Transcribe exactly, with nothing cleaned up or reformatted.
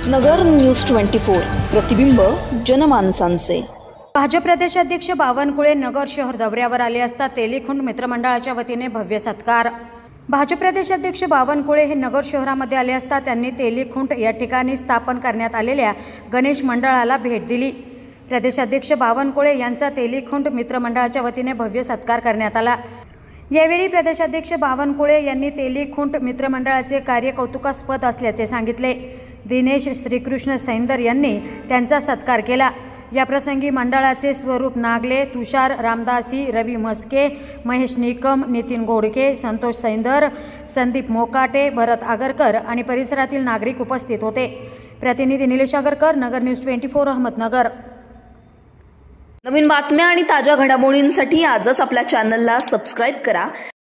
नगर news twenty four प्रतिबिंब जनमानसांचे। भाजप प्रदेशाध्यक्ष बावनकुळे नगर शहर दौऱ्यावर आले असता तेलीखुंड मित्रमंडळाच्या वतीने भव्य सत्कार। भाजप प्रदेशाध्यक्ष बावनकुळे हे नगर शहरामध्ये आले असता त्यांनी तेलीखुंड या ठिकाणी स्थापन करण्यात आलेल्या गणेश मंडळाला भेट दिली। प्रदेशाध्यक्ष बावनकुळे यांचा तेलीखुंड मित्रमंडळाच्या वतीने भव्य सत्कार करण्यात आला। यावेळी प्रदेशाध्यक्ष बावनकुळे यांनी तेलीखुंड मित्रमंडळाचे कार्य कौतुकास्पद असल्याचे सांगितले। दिनेश श्रीकृष्ण सैंदर यांनी त्यांचा सत्कार केला। याप्रसंगी मंडळाचे स्वरूप नागले, तुषार रामदासी, रवी मस्के, महेश निकम, नितीन घोडके, संतोष सैंदर, संदीप मोकाटे, भरत आगरकर आणि परिसरातील नागरिक उपस्थित होते। प्रतिनिधी Nilesh Agarkar, Nagar news twenty four, Ahmednagar. नवीन बातम्या आणि ताज्या घडामोडींसाठी आजच आपल्या चॅनलला सबस्क्राइब करा।